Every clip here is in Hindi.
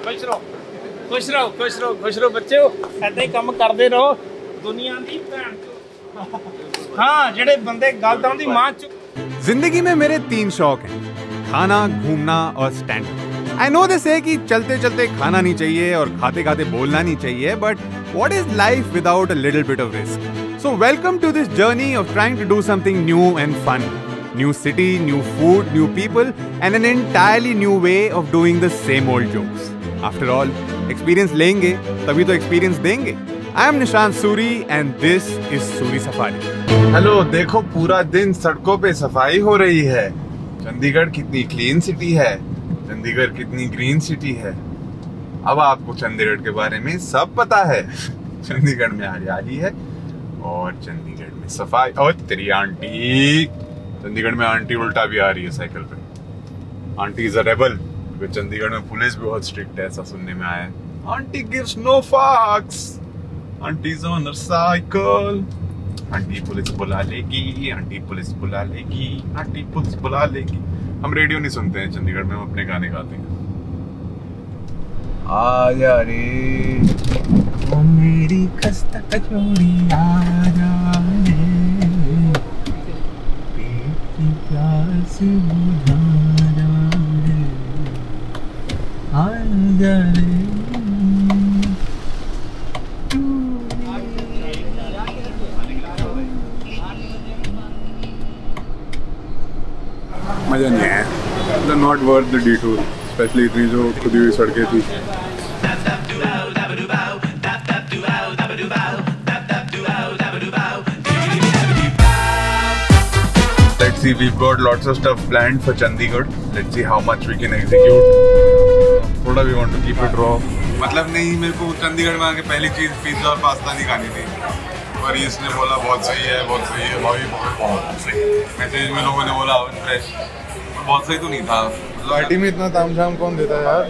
खुश रहो खुश रहो खुश रहो खुश रहो बच्चों, ऐदा ही काम करते रहो। दुनिया दी भैन हाँ जेड़े बंदे गल तां दी मां च। जिंदगी में मेरे 3 शौक हैं, खाना, घूमना और stand up. I know this है कि चलते चलते खाना नहीं चाहिए और खाते खाते बोलना नहीं चाहिए, but what is life without a little bit of risk? So welcome to this journey of trying to do something new and fun. New city, new food, new people, and an entirely new way of doing the same old jokes. After all, experience लेंगे तभी तो experience देंगे. I am Nishant Suri and this is Suri Safari. Hello, देखो पूरा दिन सड़कों पे सफाई हो रही है. चंडीगढ़ कितनी क्लीन सिटी है, चंडीगढ़ कितनी ग्रीन सिटी है. अब आपको चंडीगढ़ के बारे में सब पता है. चंडीगढ़ में हरियाली है और चंडीगढ़ में सफाई. और तेरी आंटी, चंडीगढ़ में आंटी उल्टा भी आ रही है साइकिल पे. Aunty is a rebel. Chandigarh में पुलिस भी बहुत स्ट्रिक्ट है, ऐसा सुनने में आया है. Aunty gives no fucks. Aunty is on her cycle. Aunty police बुला लेगी, आंटी पुलिस बुला लेगी, आंटी पुलिस बुला लेगी. हम रेडियो नहीं सुनते हैं चंडीगढ़ में, हम अपने गाने गाते हैं. आजा रे ओ मेरी खस्ता कचौड़ी आजा रे, प्यास बुझा रे, आजा रे. मजा नहीं है. Not worth the detour, specially इतनी जो खुदी हुई सड़कें थी. Let's see, we've got lots of stuff planned for Chandigarh. Let's see how much we can execute. थोड़ा we want to keep it raw. मतलब नहीं, मेरे को चंडीगढ़ में आके पहली चीज पिज्जा और पास्ता नहीं खानी थी, और इसने बोला बहुत सही है, बहुत सही है भाई, बहुत सही. मैसेज में लोगों ने बोला फ्रेश, बहुत सही तो नहीं था. पैटी में इतना तामझाम कौन देता है यार?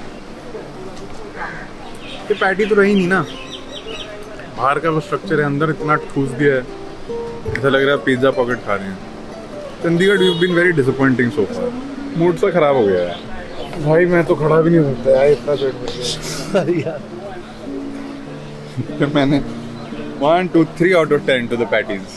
ये पैटी तो रही नहीं ना. बाहर का वो स्ट्रक्चर है, अंदर इतना ठूस दिया है, ऐसा लग रहा है पिज्जा पॉकेट खा रहे हैं. Chandigarh you been very disappointing so far. Mood सा खराब हो गया है भाई. मैं तो खड़ा भी नहीं हो सकता यार, इतना पेट भर गया. फिर मैंने 1, 2, 3 out of 10 to the patties.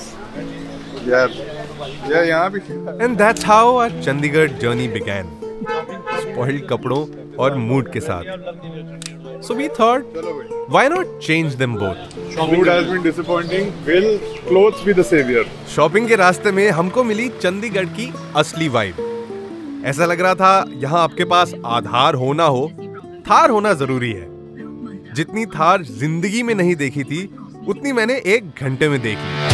यार यहाँ भी. And that's how our Chandigarh journey began. Spoiled कपड़ों और मूड के साथ. So we thought, why not change them both? Food has been disappointing. Will clothes be the savior? Shopping के रास्ते में हमको मिली चंडीगढ़ की असली वाइब. ऐसा लग रहा था यहाँ आपके पास आधार होना हो, थार होना जरूरी है. जितनी थार जिंदगी में नहीं देखी थी, उतनी मैंने 1 घंटे में देख ली.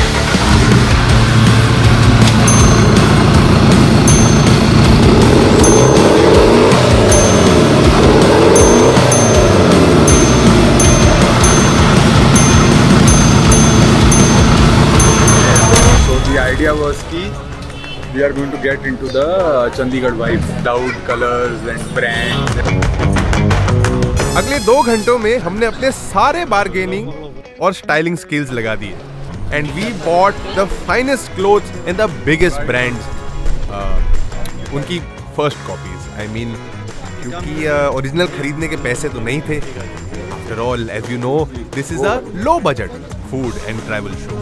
Idea was कि we are going to get into the Chandigarh vibe, loud colors and brands. अगले 2 घंटों में हमने अपने सारे बार्गेनिंग और स्टाइलिंग स्किल्स लगा दिए. And we bought the finest clothes in the biggest brands. उनकी फर्स्ट कॉपीज, आई मीन, क्योंकि ओरिजिनल खरीदने के पैसे तो नहीं थे. After all, as you know, this is a low budget food and travel show.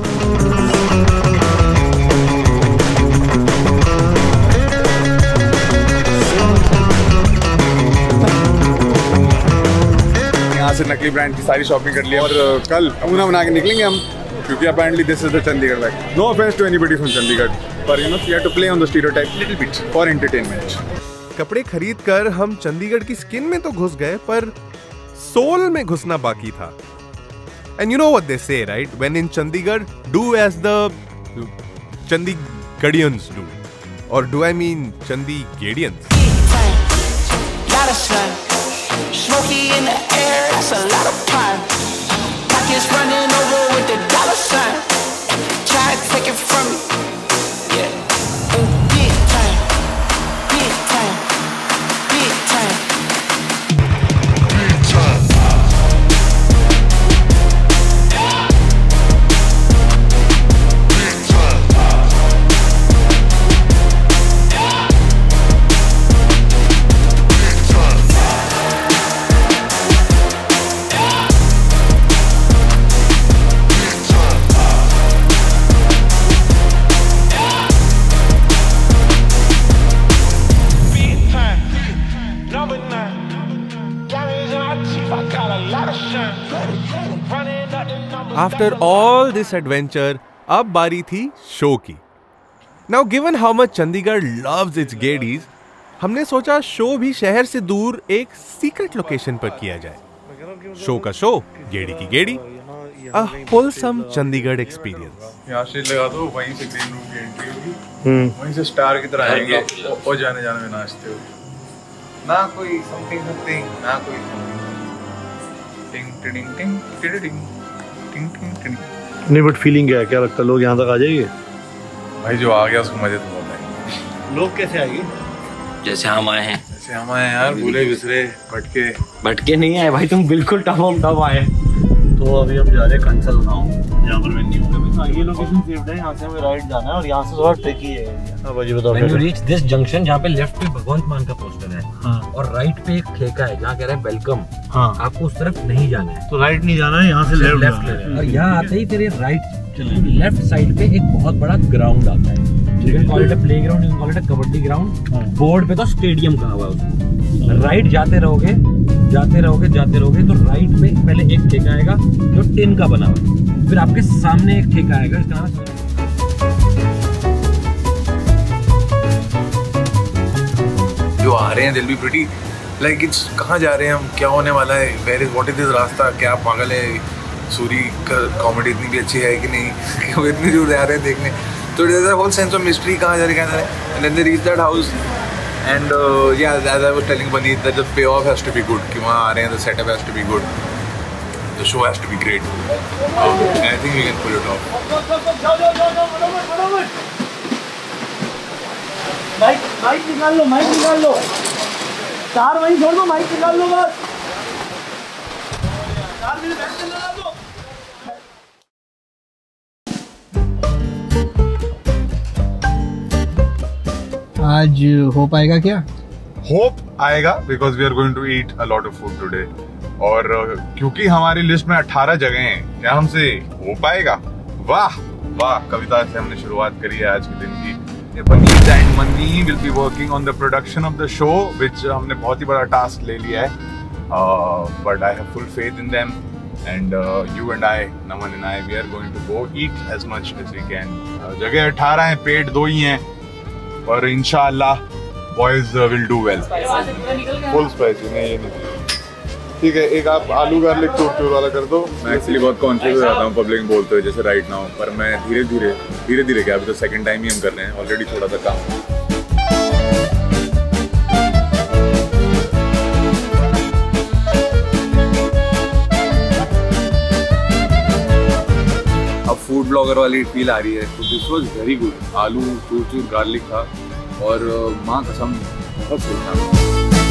से नकली ब्रांड की सारी शॉपिंग कर लिया और कल नमूना बना के निकलेंगे हम, क्योंकि apparently this is the Chandigarh vibe. No offence to anybody from Chandigarh, पर you know we have to play on the stereotype little bit for entertainment. कपड़े खरीद कर हम चंडीगढ़ की स्किन में तो घुस गए, पर सोल में घुसना बाकी था. And you know what they say, right? When in Chandigarh, do as the Chandigarhians do, और do I mean Chandigarhians. Smoky in the air, that's a lot of pine. Pockets running over with the dollar sign. Try to take it from me. Yeah. Big time. Big time. Big time. Big time. Big time. After all this adventure, अब बारी थी शो की. Now given how much Chandigarh loves its Gedis, हमने सोचा शो भी शहर से दूर एक सीक्रेट लोकेशन पर किया जाए. शो का शो, गेड़ी की गेड़ी. A wholesome Chandigarh experience. यहाँ से लगा दो, वहीं से ग्रीन रूम की एंट्री होगी, वहीं से स्टार की तरह आएंगे और जाने जाने में नाचते हो. ना कोई समथिंग, ना कोई टिंग टिंग टिंग टिंग टिंग टिंग टिंग. नहीं बट फीलिंग क्या लगता है, लोग यहाँ तक आ जाएंगे? भाई जो आ गया उसको मजे तो बहुत आएंगे. लोग कैसे आएंगे? जैसे हम आए हैं. जैसे हम आए यार, भूले बिसरे भटके नहीं आए भाई, तुम बिल्कुल टॉप आए. तो अभी हम जा रहे हैं कंसल गाँव, जहाँ पर मैं नहीं हूँ. ये लोकेशन सेव्ड है, यहाँ से हमें राइट जाना है और यहाँ से थोड़ा ट्रिकी है. अब जी बताओ. When you reach this junction, जहाँ पे लेफ्ट पे भगवंत मान का पोस्टर है, हाँ, और राइट पे एक ठेका है जहाँ कह रहे हैं वेलकम. हाँ, आपको उस तरफ नहीं जाना है. तो राइट नहीं जाना है, यहाँ से लेफ्ट लेना है. और यहाँ आते ही तेरे राइट लेफ्ट साइड पे एक बहुत बड़ा ग्राउंड आता है. You can call it a playground, you can call it a kabaddi ground. Board पे तो स्टेडियम कहा हुआ है उसको. राइट जाते रहोगे तो राइट पे पहले एक ठेका आएगा जो टिन का बना हुआ है. फिर आपके सामने एक ठेका आएगा, इसका नाम है. जो आ रहे हैं दिल भी प्रिटी लाइक इट्स. कहाँ जा रहे हैं हम, क्या होने वाला है, where is what is this रास्ता, क्या पागल है सूरी का कॉमेडी इतनी भी अच्छी है कि नहीं, वो इतनी दूर जा रहे हैं देखने. तो there is a whole sense of mystery, कहाँ जा रहे हैं. And then they reach that house and yeah as I was telling Bunny that the payoff has to be good, कि वहाँ आ रहे हैं, the setup has to be good, the show has to be great. I think we can pull it off. Mic निकाल लो. चार वहीं छोड़ दो, माइक निकाल लो बस. 4 मिनट बैठ के लगा दो. आज हो पाएगा क्या? होप आएगा because we are going to eat a lot of food today. और क्योंकि हमारी लिस्ट में 18 जगह हैं, क्या हमसे हो पाएगा? वाह वाह. कविता से हमने शुरुआत करी है आज के दिन की. Paneet and Mani will be working on the production of the show, which हमने बहुत ही बड़ा टास्क ले लिया है. But I have full faith in them, and you and I, Naman and I, we are going to go eat as much as we can. जगह 18 हैं, पेट 2 ही हैं, और इंशाल्लाह boys will do well. Full spicy नहीं, ये नहीं. ठीक है, एक आप आलू गार्लिक चूर वाला कर दो. मैं एक्चुअली बहुत कॉन्शियस हो जाता हूँ पब्लिक में बोलते हुए, जैसे राइट नाउ, पर मैं धीरे धीरे क्या, अभी तो सेकंड टाइम ही हम कर रहे हैं, ऑलरेडी थोड़ा सा काम. अब फूड ब्लॉगर वाली फील आ रही है. तो दिस वाज वेरी गुड. आलू चूर गार्लिक था और माँ कसम बहुत सही था.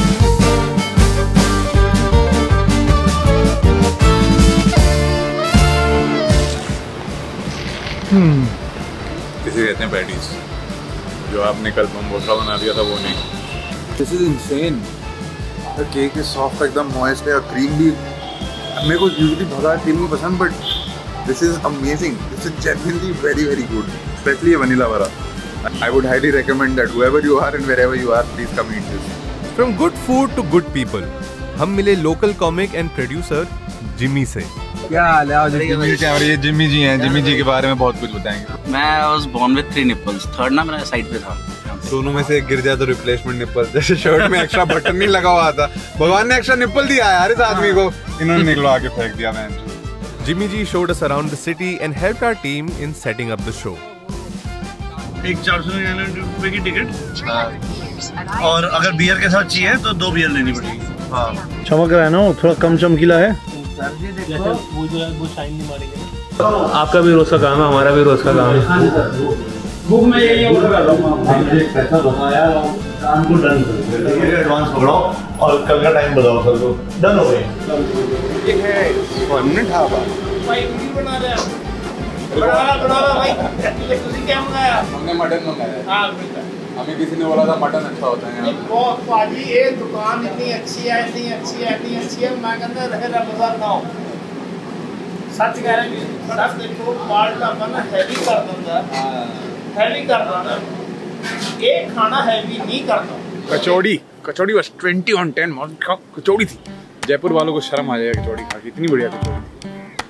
इसे कहते हैं पैटीज. जो आपने कल मोमोसा बना दिया था वो नहीं. This is insane. The cake is soft, एकदम मॉइस्ट है, और क्रीम भी. मेरे को यूजुअली बहुत क्रीम नहीं पसंद, but this is amazing. This is genuinely very very good, specially ये वनीला वाला. I would highly recommend that whoever you are and wherever you are, please come eat this. From good food to good people, हम मिले local comic and producer Jimmy से. क्या हाल है? और ये जिमी जी हैं. जिमी जी के बारे में बहुत कुछ बताएंगे. मैं was born with 3 nipples. Third ना मेरा साइड पे था. दोनों में से एक गिर जाए तो रिप्लेसमेंट निप्पल. जैसे शर्ट में एक्स्ट्रा बटन नहीं लगा हुआ था, भगवान ने एक्स्ट्रा निप्पल दिया यार इस आदमी को, इन्होंने निकलवा के फेंक दिया. Man Jimmy ji showed us around the city and helped our team in setting up the show. एक 499 रुपए की टिकट, और अगर बियर के साथ चाहिए तो 2 बियर लेनी पड़ेगी. हाँ, चमक रहा है ना, थोड़ा कम चमकीला है. वो शाइन नहीं मारेंगे. आपका भी रोज का काम है, हमारा भी रोज का काम है. बुक में यही ऑर्डर कर रहा हूँ. पैसा बताया काम को डन कर दो. एडवांस पकड़ाओ और कल का टाइम बताओ सर को. डन हो गई. ये है स्वर्ण ढाबा. भाई वीडियो बना रहे हैं. बना रहा भाई. तुझे क्या मंगाया? हमने मटन मंगाया. हाँ, हमें किसी ने बोला था मटन अच्छा होता है. बहुत पाजी, ये दुकान इतनी अच्छी है, इतनी अच्छी है. मैं कहता रहे रमजान खाओ. सच कह रहे हैं. सच देखो, बाल का बना हैवी कर दिंदा. हैवी कर दिंदा. ये खाना हैवी नहीं करता. कचौड़ी कचौड़ी बस 20/10 कचौड़ी थी। जयपुर वालों को शर्म आ जाएगा कचौड़ी खा के, इतनी बढ़िया कचौड़ी थी।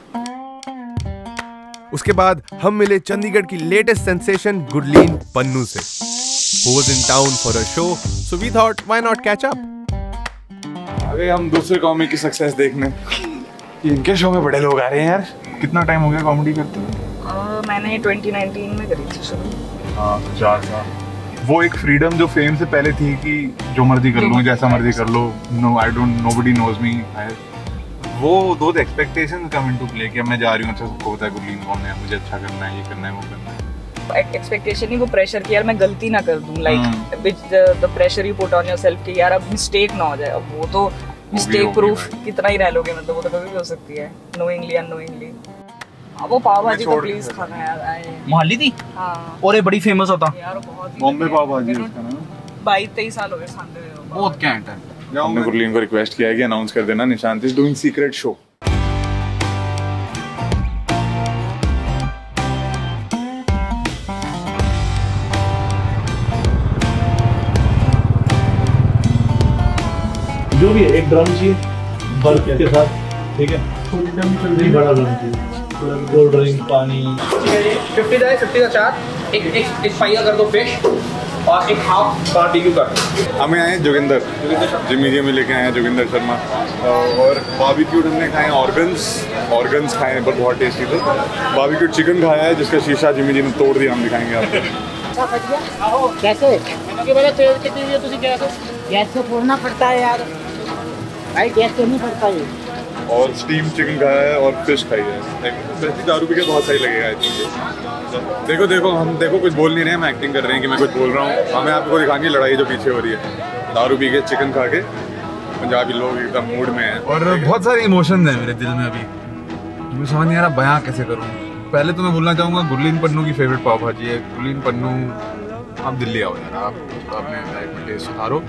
उसके बाद हम मिले चंडीगढ़ की लेटेस्ट सेंसेशन गुरलीन पन्नू से, who was in town for a show, so we thought why not catch up. अरे हम दूसरे कॉमिक की सक्सेस देखने, इनके शो में बड़े लोग आ रहे हैं यार। कितना टाइम हो गया कॉमेडी करते हुए? मैंने 2019 में करी थी शुरू। हाँ 4 साल। वो एक फ्रीडम जो फेम से पहले थी कि जो मर्जी कर लो, जैसा मर्जी कर लो, no I don't, nobody knows me, वो दो एक्सपेक्टेशंस कम इनटू प्ले कि मैं जा रही हूँ, अच्छा सबको पता है गुरलीन कौन है, मुझे अच्छा करना है, ये करना है, वो करना है। एक्सपेक्टेशन ही वो प्रेशर कि यार मैं गलती ना कर दूं, like which the pressure you put on yourself कि यार अब मिस्टेक ना हो जाए। अब वो तो मिस्टेक प्रूफ कितना ही रह लोगे, मतलब वो तो कभी भी हो सकती है, नोइंगली अननोइंगली। अब वो पाव भाजी तो प्लीज खाना यार। मोहाली थी? हाँ। और ये बड़ी फेमस होता यार बहुत बॉम्बे पाव भाजी उसका नाम। 22-23 साल हो गए खाते हुए। बहुत कैंट है। हमने गुरलीन को रिक्वेस्ट किया है कि अनाउंस कर देना Nishant is doing secret show. जो भी है, एक ड्रम चाहिए बर्फ के साथ, ठीक है? बड़ा ड्रम चाहिए, कोल्ड ड्रिंक, पानी। 50 जाए, 50 का 4, एक फ्राई कर दो फिश और एक हाफ बारबेक्यू कर। हमें आए जोगिंदर, जिमी में लेके आए हैं जोगिंदर शर्मा, और बारबेक्यू हमने खाए ऑर्गन्स खाए हैं, पर बहुत टेस्टी थे। बारबेक्यू चिकन खाया है जिसका शीशा जिमी जी ने तोड़ दिया, हम दिखाएंगे आपको। कैसे तेल कितनी है तुझे? गैस से फोड़ना पड़ता है यार भाई, गैस से नहीं पड़ता है। और स्टीम चिकन खाया है और फिश खाई है। वैसे दारू पी के बहुत सही लगेगा आई थिंक। देखो हम कुछ बोल नहीं रहे हैं, हम एक्टिंग कर रहे हैं कि मैं कुछ बोल रहा हूँ। हमें आपको दिखाएंगे लड़ाई जो पीछे हो रही है। दारू पी के चिकन खा के पंजाबी लोग एकदम मूड में हैं, और बहुत सारे इमोशंस हैं मेरे दिल में अभी, मुझे समझ नहीं आ रहा बयां कैसे करूँ। पहले तो मैं बोलना चाहूँगा गुरलीन पन्नू की फेवरेट पाव भाजी है। गुरलीन पन्नू, आप दिल्ली आओ यार, आप अपने लाइफ में टेस्ट सुधारो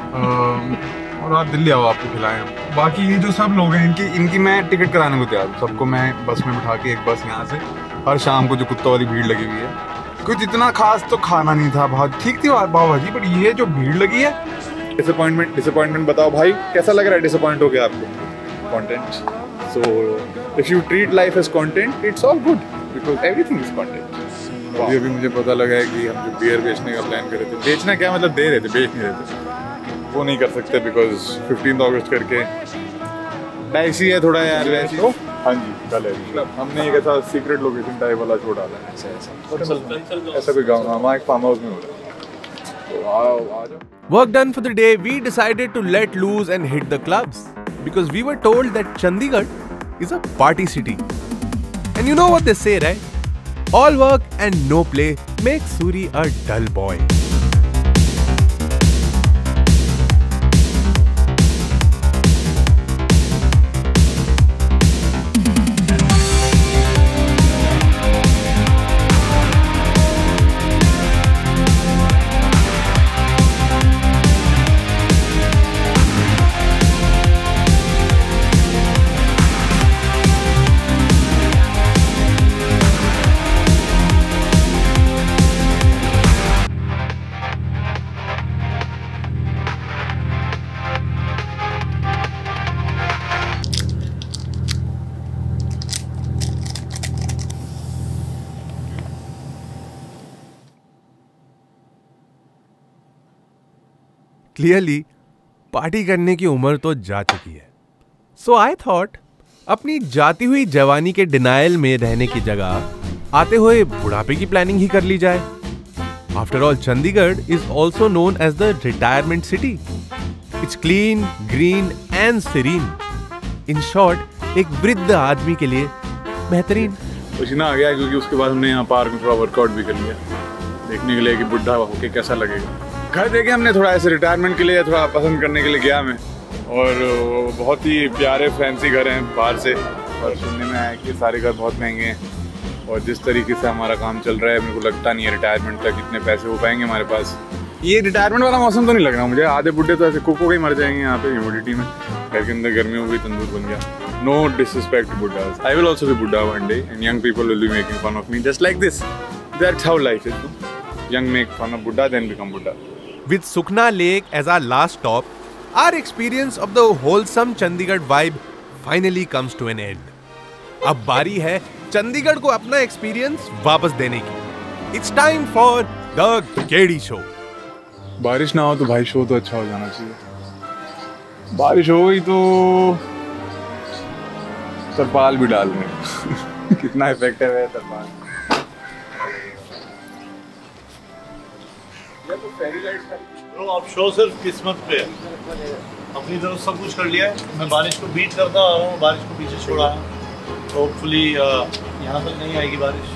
और आप दिल्ली आओ, आपको खिलाएं। बाकी ये जो सब लोग हैं इनकी मैं टिकट कराने को तैयार हूँ। सबको मैं बस में बिठा के, एक बस यहाँ से हर शाम को जो कुत्तों वाली भीड़ लगी हुई है, कुछ इतना खास तो खाना नहीं था, बहुत ठीक थी पाव भाजी, बट ये जो भीड़ लगी है, डिसअपॉइंटमेंट बताओ भाई, कैसा लग रहा है? डिसअपॉइंट हो गया आपको? Content, so if you treat life as content, it's all good because everything is content. अभी मुझे पता लगा है कि हम जो बियर बेचने का प्लान कर रहे थे, बेचना क्या मतलब दे रहे थे, बेच नहीं रहे थे, वो नहीं कर सकते बिकॉज 15 अगस्त करके डाइसी है थोड़ा यार वैसी। हाँ जी, कल है। हमने एक ऐसा सीक्रेट लोकेशन टाइप वाला शो डाला है, ऐसा कोई गाँव, हमारा एक फार्म हाउस में हो रहा है, तो आओ आ जाओ। Work done for the day, we decided to let loose and hit the clubs because we were told that Chandigarh is a party city. And you know what they say, right? All work and no play makes Suri a dull boy. Clearly party करने की उम्र तो जा चुकी है, सो आई थॉट अपनी जाती हुई जवानी के डिनायल में रहने की जगह आते हुए बुढ़ापे की प्लानिंग ही कर ली जाए। After all Chandigarh is also known as the retirement city. It's clean, green and serene. In short, एक वृद्ध आदमी के लिए बेहतरीन। पसीना आ गया क्योंकि उसके बाद हमने यहाँ पार्क में थोड़ा वर्कआउट भी कर लिया, देखने के लिए कि बुढ़ा होके कैसा लगेगा। घर देखे हमने थोड़ा ऐसे रिटायरमेंट के लिए थोड़ा पसंद करने के लिए गया मैं, और बहुत ही प्यारे फैंसी घर हैं बाहर से, और सुनने में आया कि सारे घर बहुत महंगे हैं, और जिस तरीके से हमारा काम चल रहा है मेरे को लगता नहीं है रिटायरमेंट तक इतने पैसे हो पाएंगे हमारे पास। ये रिटायरमेंट वाला मौसम तो नहीं लग रहा मुझे, आधे बुढ़े तो ऐसे कुक हो के मर जाएंगे यहाँ पे ह्यूमिडिटी में, घर के अंदर गर्मी हो गई, तंदूर बन गया। नो डिसरिस्पेक्ट टू बुड्ढास, आई विल आल्सो बी बुड्ढा one day and young people will be making fun of me just like this. That's how life is. Young make fun of बुड्ढा देन बिकम बुड्ढा। With Sukhna Lake as our last stop, our experience of the wholesome Chandigarh vibe finally comes to an end. अब बारी है चंडीगढ़ को अपना एक्सपीरियंस वापस देने की. It's time for the KD Show. बारिश ना हो तो भाई शो तो अच्छा हो जाना चाहिए. बारिश हो गई तो तरपाल भी डाल रहे. कितना इफेक्टिव है तरपाल. तो अब शो सिर्फ किस्मत पे है. अपनी तरफ सब कुछ कर लिया है. मैं बारिश को बीट करता आ रहा हूँ, बारिश को पीछे छोड़ा है. तो होपफुली यहाँ तक नहीं आएगी बारिश.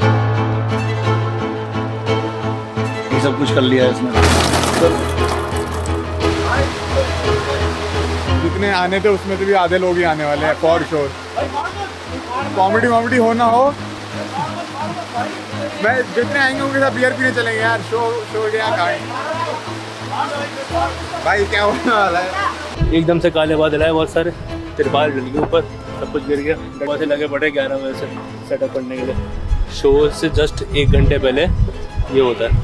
ये सब कुछ कर लिया है इसमें. जितने आने थे उसमें से भी आधे लोग ही आने वाले हैं फॉर श्योर. कॉमेडी हो ना हो, मैं जितने आएंगे उनके साथ बियर पीने चलेंगे यार. शो गया भाई. क्या होने वाला है? एकदम से काले बादल आए बहुत सारे. तिरपाल डल गए ऊपर, सब कुछ गिर गया. डब्बा से लगे पड़े 11 बजे से सेटअप करने के लिए. शो से जस्ट 1 घंटे पहले ये होता है.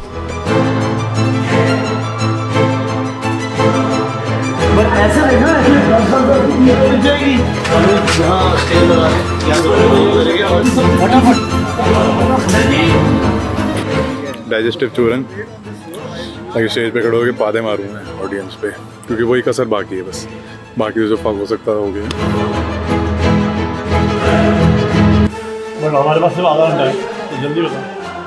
ऐसा है ना, मिल जाएगी. यहाँ स्टेज लगा फटाफट. डाइजेस्टिव चूरन ताकि स्टेज पे खड़े होकर पादे मारूँ मैं ऑडियंस पे, क्योंकि वही कसर बाकी है. बस बाकी तो जो फक हो सकता हो गया. बट हमारे पास सिर्फ आधा घंटा है, तो जल्दी बताओ.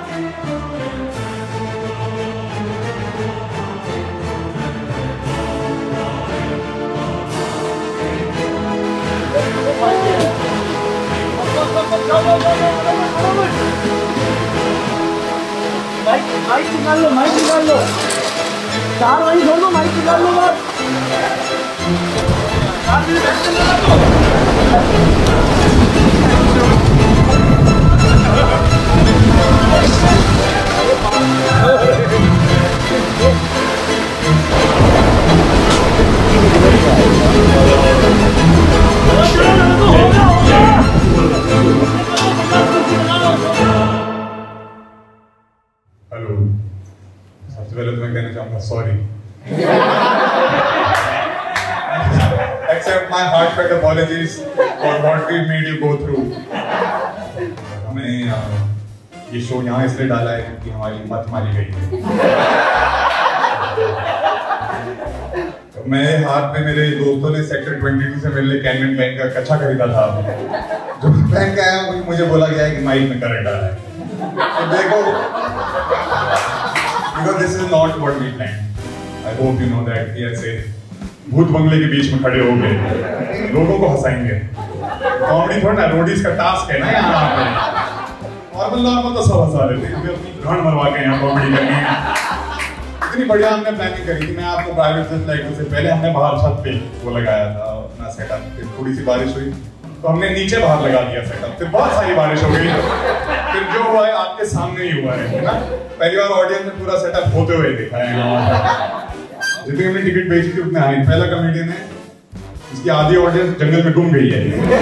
माइक निकाल लो. 4 वही छोड़ दो, माइक निकाल लो. हेलो, सबसे पहले तो मैं कहना चाहूँगा sorry. Accept my heartfelt apologies for what we made you go through. हमें ये शो यहाँ इसलिए डाला है क्योंकि हमारी मत मारी गई है. तो मेरे हाथ में मेरे दोस्तों ने सेक्टर 22 से मेरे लिए कैनन पेन का कच्चा खरीदा था. जो पहन के आया मुझे बोला गया है कि माइक में करंट डाला है. तो देखो, because this is not what we planned. I hope you know that. ऐसे भूत बंगले के बीच में खड़े होंगे, लोगों को हंसाएंगे. कॉमेडी थोड़ा ना रोडीज का टास्क है ना यहाँ पे. नॉर्मल तो सब हंसा रहे थे, क्योंकि अपनी घाण मरवा के यहाँ कॉमेडी करनी है. इतनी बढ़िया हमने प्लानिंग करी थी. मैं आपको प्राइवेट जेट लाइट से पहले हमने बाहर छत पे वो लगाया था अपना सेटअप. फिर थोड़ी सी बारिश हुई तो हमने नीचे बाहर लगा दिया सेटअप. फिर बहुत सारी बारिश हो गई. फिर जो हुआ है आपके सामने ही हुआ है ना. पहली बार ऑडियंस ने पूरा सेटअप होते हुए देखा है. जितनी हमने टिकट बेची थी उतने आए. पहला कॉमेडियन है इसकी आधी ऑडियंस जंगल में गुम गई है.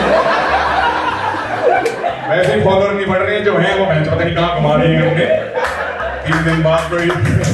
वैसे ही फॉलोअर नहीं बढ़ रहे हैं, जो हैं वो पता नहीं कहाँ घुमा रही है. हमने 3 दिन बाद कोई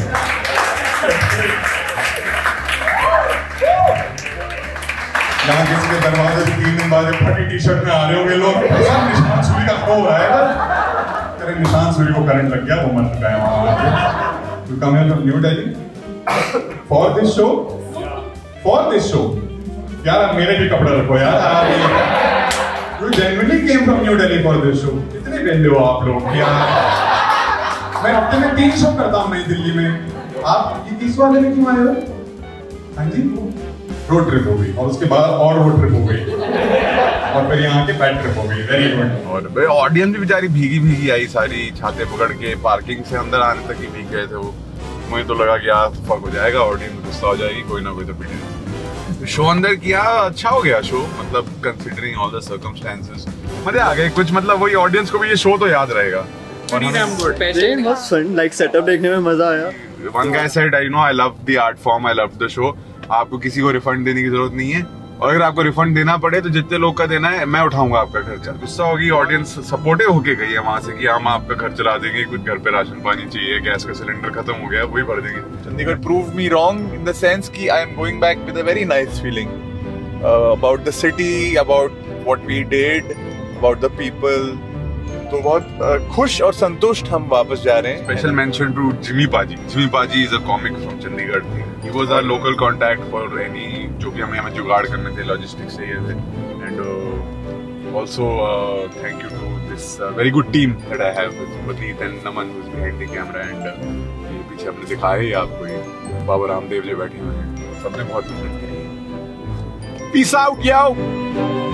यहाँ किसी के दरवाजे से 3 दिन बाद फटी टी-शर्ट में आ रहे होंगे लोग. निशान सूरी का खो रहा है. तेरे निशान सूरी को करंट लग गया, वो मर चुका है वहाँ. You come here from New Delhi for this show? For this show? यार आप मेरे भी कपड़े रखो यार. You genuinely came from New Delhi for this show? कितने बेंदे हो आप लोग यार. मैं हफ्ते में 3 शो करता हूँ नई दिल्ली में. आप ये 30 वाले में क्यों आए हो? हाँ जी, रोड ट्रिप हो गई और उसके बाद और रोड ट्रिप हो गई और फिर यहाँ के बैड ट्रिप हो गई. Very good. और ऑडियंस भी बेचारी भीगी आई सारी. छाते पकड़ के पार्किंग से अंदर आने तक ही भीग गए थे वो. मुझे तो लगा कि यार फक हो जाएगा, ऑडियंस गुस्सा हो जाएगी, कोई ना कोई तो पीटेगा. शो अंदर किया, अच्छा हो गया शो. मतलब कंसीडरिंग ऑल द सर्कमस्टेंसेस मजे आ गए कुछ. मतलब वही ऑडियंस को भी ये शो तो याद रहेगा. लाइक सेटअप देखने में मजा आया. One guy said, I know I love the art form, I love the show. आपको किसी को रिफंड देने की जरूरत नहीं है और अगर आपको रिफंड देना पड़े तो जितने लोग का देना है मैं उठाऊंगा आपका खर्चा। गुस्सा होगी ऑडियंस, सपोर्टिव होके गई है वहां से कि हम आपका खर्च चला देंगे, कुछ घर पे राशन पानी चाहिए, गैस का सिलेंडर खत्म हो गया वही भर देंगे। Chandigarh prove me wrong in the sense कि I am going back with a very nice feeling about the city, about what we did, about the people. तो बहुत खुश और संतुष्ट हम वापस जा रहे हैं। Special mention to Jimmy paaji. Jimmy paaji is a comic from Chandigarh. He was our local contact for any जो भी हमें जुगाड़ करने थे, लॉजिस्टिक्स से ये थे। And also thank you to this very good team that I have with Vaneet and Naman who is behind the camera. And ये पीछे हमने दिखाया ही आपको, ये बाबा रामदेव जो बैठे हुए हैं, सबने बहुत मेहनत करी है। पीस आउट याओ।